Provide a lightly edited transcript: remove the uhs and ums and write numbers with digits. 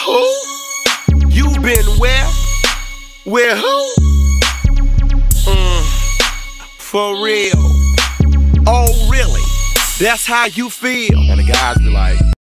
Who? You been where? Where who? For real. Oh really? That's how you feel? And the guys be like,